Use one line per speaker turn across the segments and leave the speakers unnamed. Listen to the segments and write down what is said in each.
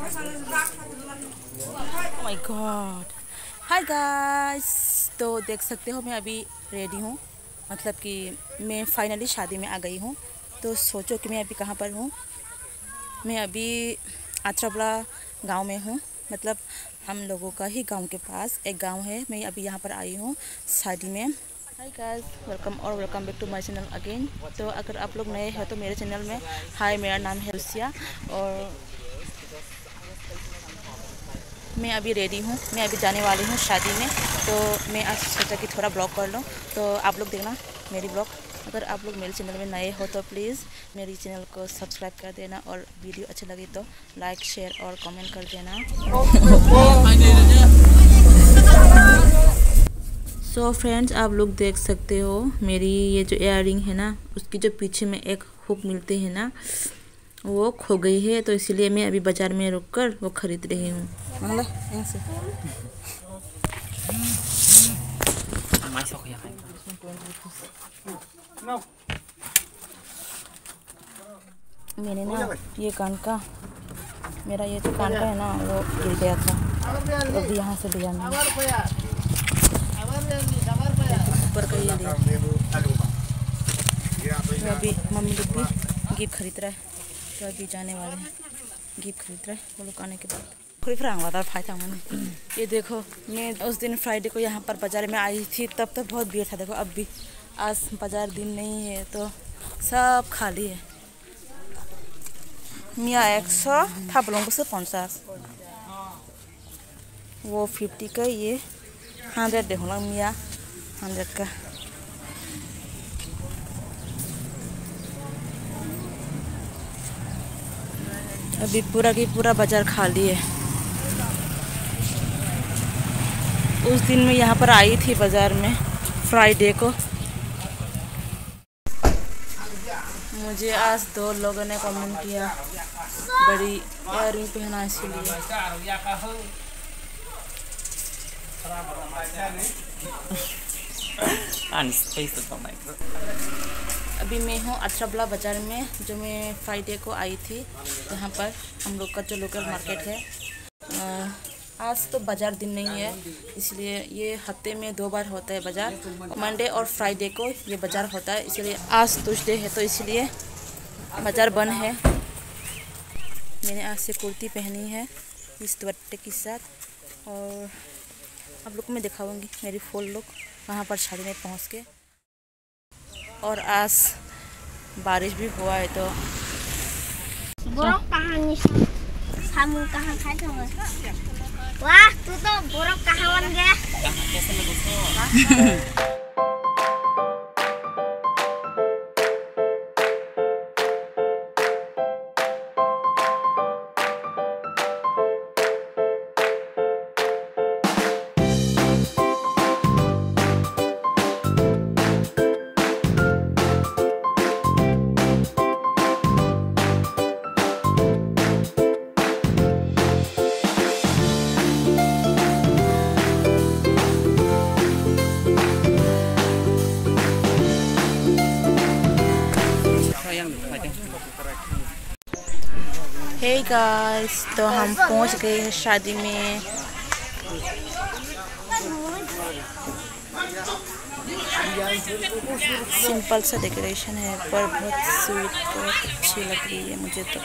My God. Hi guys, तो देख सकते हो मैं अभी रेडी हूँ, मतलब कि मैं फाइनली शादी में आ गई हूँ। तो सोचो कि मैं अभी कहाँ पर हूँ। मैं अभी आचराबड़ा गांव में हूँ, मतलब हम लोगों का ही गांव के पास एक गांव है। मैं अभी यहाँ पर आई हूँ शादी में। Hi guys, welcome back to my channel again. तो अगर आप लोग नए हैं तो मेरे चैनल में हाय, मेरा नाम है रुसिया और मैं अभी रेडी हूँ। मैं अभी जाने वाली हूँ शादी में। तो मैं आज सोचा कि थोड़ा ब्लॉग कर लूँ, तो आप लोग देखना मेरी ब्लॉग। अगर आप लोग मेरे चैनल में नए हो तो प्लीज़ मेरी चैनल को सब्सक्राइब कर देना, और वीडियो अच्छी लगी तो लाइक, शेयर और कमेंट कर देना। सो फ्रेंड्स, आप लोग देख सकते हो मेरी ये जो इयररिंग है ना, उसकी जो पीछे में एक हुक मिलती है ना, वो खो गई है। तो इसीलिए मैं अभी बाज़ार में रुककर वो ख़रीद रही हूँ। मैंने ना ये कान का, मेरा ये जो कान का है ना, वो गिर गया था, तो अभी यहाँ से लिया मैंने। ऊपर का ये लिया। तो अभी मम्मी लोग भी गिफ्ट खरीद रहा है, तो अभी जाने वाले हैं। गिफ्ट खरीद रहा है वो लोग आने के बाद। ये देखो, मैं उस दिन फ्राइडे को यहाँ पर बाज़ार में आई थी, तब तक बहुत भीड़ था। देखो अब भी, आज बाज़ार दिन नहीं है तो सब खाली है। मिया 100 था, बोलों को 50, वो 50 का, ये 100 देखो ना, मिया 100 का। अभी पूरा की पूरा बाज़ार खाली है। उस दिन मैं यहाँ पर आई थी बाज़ार में फ्राइडे को। मुझे आज 2 लोगों ने कमेंट किया बड़ी इयररिंग पहना इसीलिए। अभी मैं हूँ आचराबड़ा बाज़ार में, जो मैं फ्राइडे को आई थी। यहाँ पर हम लोग का जो लोकल मार्केट है। आज तो बाज़ार दिन नहीं है, इसलिए ये हफ्ते में 2 बार होता है बाज़ार। मंडे और फ्राइडे को ये बाज़ार होता है, इसलिए आज ट्यूसडे है तो इसलिए बाज़ार बंद है। मैंने आज से कुर्ती पहनी है इस दुपट्टे के साथ, और आप लोग को मैं दिखाऊंगी मेरी फुल लुक वहाँ पर शादी में पहुँच के। और आज बारिश भी हुआ है तो
वाह, तू तो बर्फ कहाँ बन गया?
हे गाइस, तो हम पहुंच गए हैं शादी में। सिंपल सा डेकोरेशन है पर बहुत स्वीट, बहुत अच्छी लग रही है मुझे तो।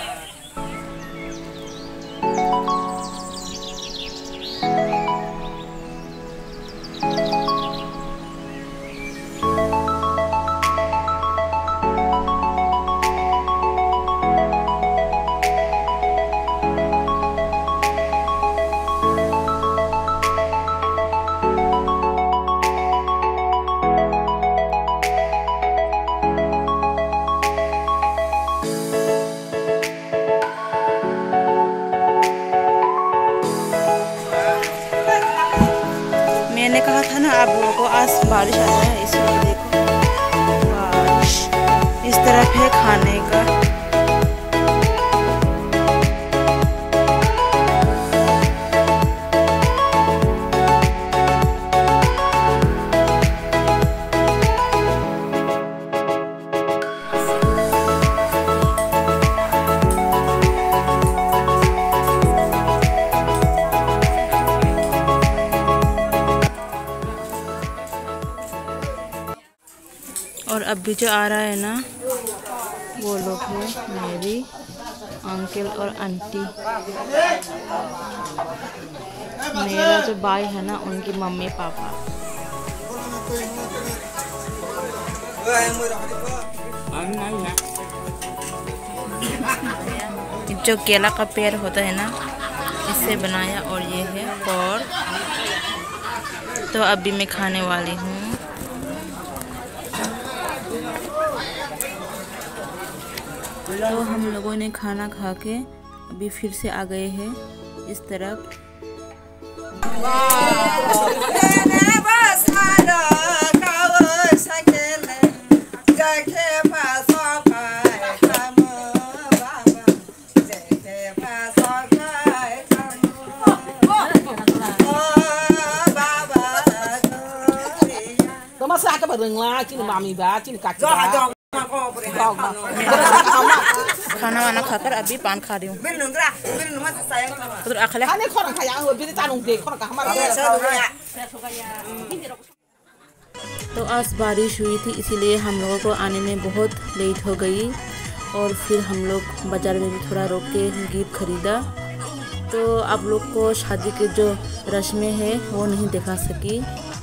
मैंने कहा था ना आप लोगों को आज बारिश आ जाए, इसलिए देखो बारिश इस तरफ है खाने का। अभी जो आ रहा है ना वो लोग हैं मेरी अंकल और आंटी। मेरा जो भाई है ना उनकी मम्मी पापा। जो केला का पेड़ होता है ना इससे बनाया और ये है और तो अभी मैं खाने वाली हूँ। तो हम लोगों ने खाना खा के अभी फिर से आ गए हैं इस तरफ। खाना वाना खाकर अभी पान खा रही हूँ। तो आज बारिश हुई थी इसीलिए हम लोगों को आने में बहुत लेट हो गई और फिर हम लोग बाज़ार में भी थोड़ा रोक के गिफ्ट खरीदा। तो आप लोग को शादी के जो रस्में हैं वो नहीं दिखा सकी।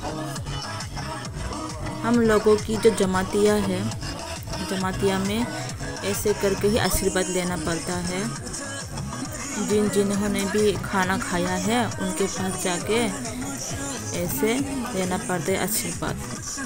हम लोगों की जो जमातिया है, जमातिया में ऐसे करके ही आशीर्वाद लेना पड़ता है। जिन्होंने भी खाना खाया है उनके पास जाके ऐसे लेना पड़ता है आशीर्वाद।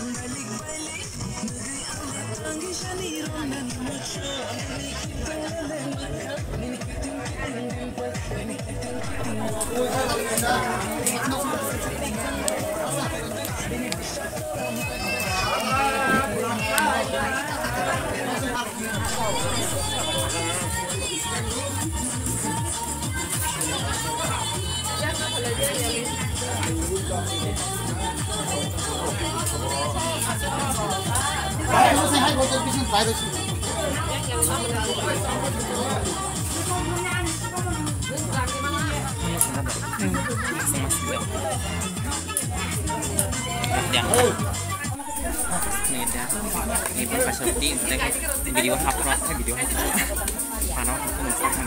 video upload cái video và nó không được phát hành.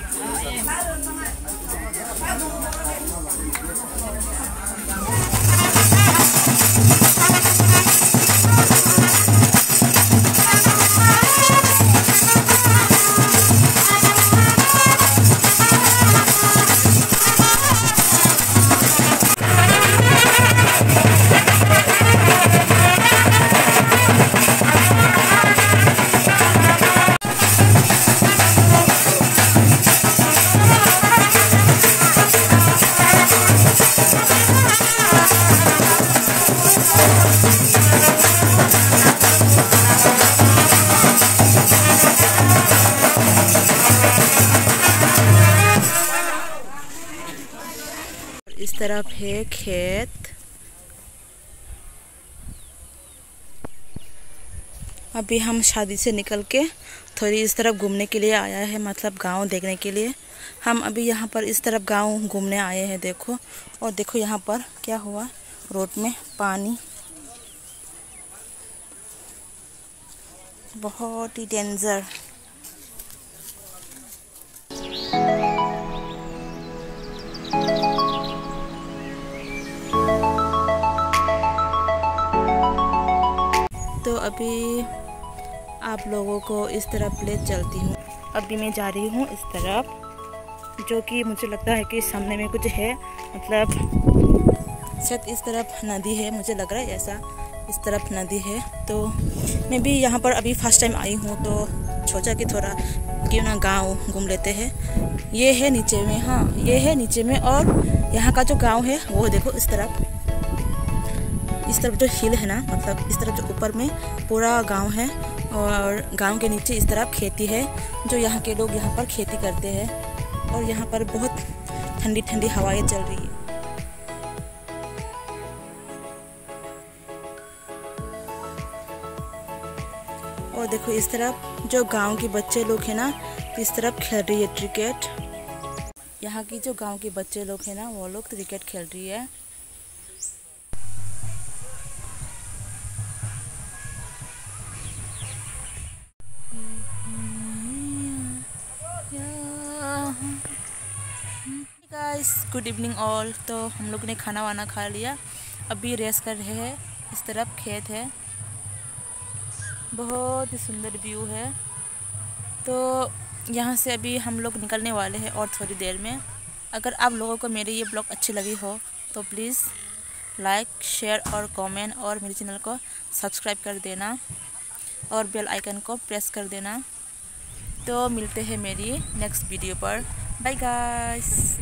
इस तरफ है खेत। अभी हम शादी से निकल के थोड़ी इस तरफ घूमने के लिए आया है, मतलब गांव देखने के लिए। हम अभी यहाँ पर इस तरफ गांव घूमने आए हैं। देखो और देखो यहाँ पर क्या हुआ, रोड में पानी बहुत ही डेंजर। तो अभी आप लोगों को इस तरफ ले चलती हूँ। अभी मैं जा रही हूँ इस तरफ, जो कि मुझे लगता है कि सामने में कुछ है, मतलब शायद इस तरफ नदी है, मुझे लग रहा है ऐसा इस तरफ नदी है। तो मैं भी यहाँ पर अभी फर्स्ट टाइम आई हूँ तो सोचा कि थोड़ा क्यों ना गांव घूम लेते हैं। ये है नीचे में, हाँ ये है नीचे में, और यहाँ का जो गांव है वो देखो इस तरफ जो हिल है ना, मतलब इस तरफ जो ऊपर में पूरा गांव है और गांव के नीचे इस तरफ खेती है, जो यहाँ के लोग यहाँ पर खेती करते हैं। और यहाँ पर बहुत ठंडी ठंडी हवाएं चल रही है। और देखो इस तरफ जो गांव के बच्चे लोग हैं ना, इस तरफ खेल रही है क्रिकेट। यहाँ की जो गांव के बच्चे लोग हैं ना वो लोग क्रिकेट खेल रही है। Guys good evening all. तो हम लोग ने खाना वाना खा लिया, अभी रेस्ट कर रहे हैं। इस तरफ खेत है, बहुत ही सुंदर व्यू है। तो यहाँ से अभी हम लोग निकलने वाले हैं और थोड़ी देर में। अगर आप लोगों को मेरी ये ब्लॉग अच्छी लगी हो तो प्लीज़ लाइक शेयर और कमेंट और मेरे चैनल को सब्सक्राइब कर देना और बेल आइकन को प्रेस कर देना। तो मिलते हैं मेरी नेक्स्ट वीडियो पर। Bye guys.